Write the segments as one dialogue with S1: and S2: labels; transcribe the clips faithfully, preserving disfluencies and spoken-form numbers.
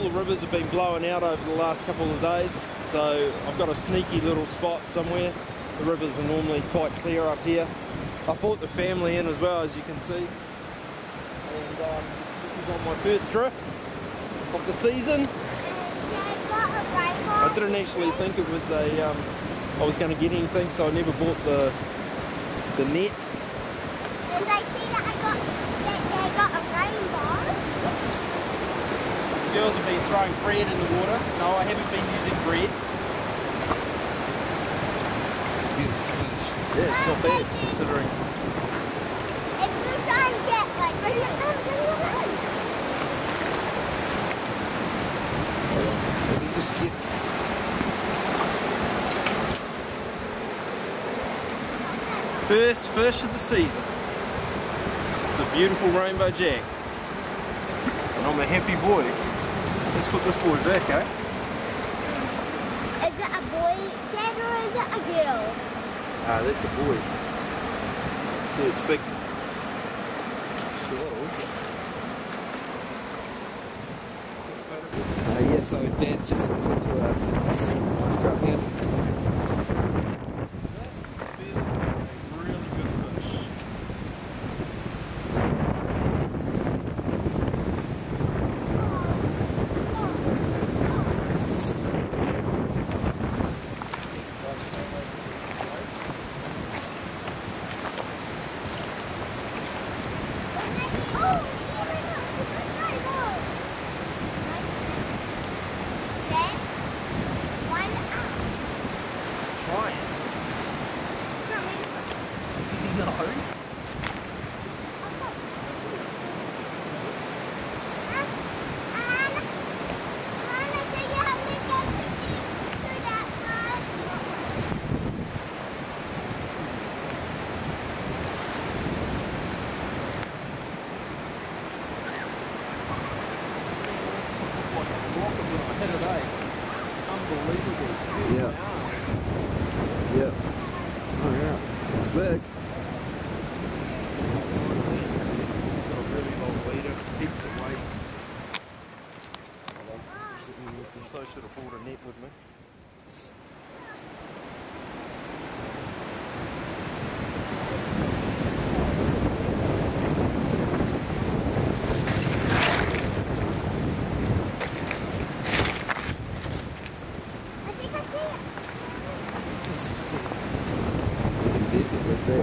S1: the rivers have been blowing out over the last couple of days, so I've got a sneaky little spot somewhere. The rivers are normally quite clear up here. I brought the family in as well, as you can see. And um, this is on my first drift of the season. I didn't actually think it was a, um, I was going to get anything, so I never bought the the net.
S2: And I see that I got, that I got a rainbow.
S1: The girls have been throwing bread in the water. No, I haven't been using bread.
S3: It's a beautiful fish.
S1: Yeah, it's not bad considering.
S2: If you try and get like, maybe
S3: just get.
S1: First fish of the season. It's a beautiful rainbow jack. And I'm a happy boy. Let's put this boy back, eh?
S2: Is it a boy, Dad, or is it a girl?
S1: Ah, that's a boy. See, it's big.
S3: Slow. Uh, yeah, so Dad's just hooked into a trout here.
S1: Unbelievable.
S3: Yeah. Yeah. Oh yeah. It's big.
S1: Got a really long leader, heaps of weight. So I should have brought a net with me.
S3: That's it.
S2: Are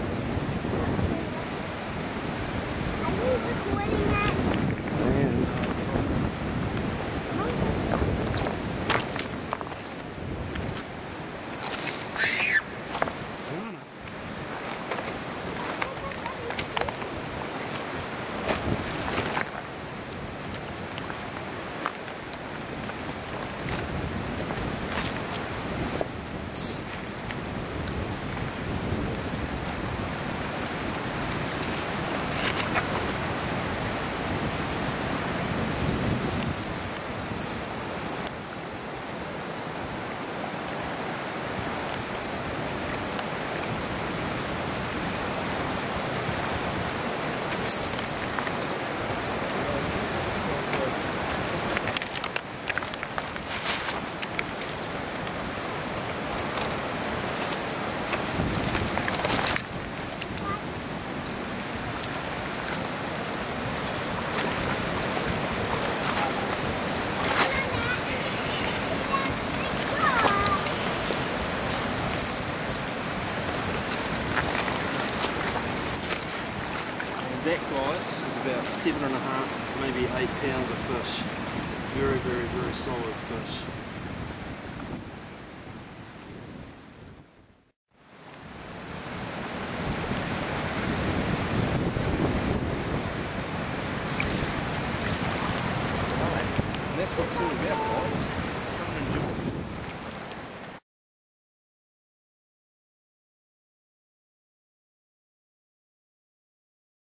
S2: you recording that?
S3: Man.
S1: That, guys, is about seven and a half, maybe eight pounds of fish. Very, very, very solid fish. And that's what it's all about, guys.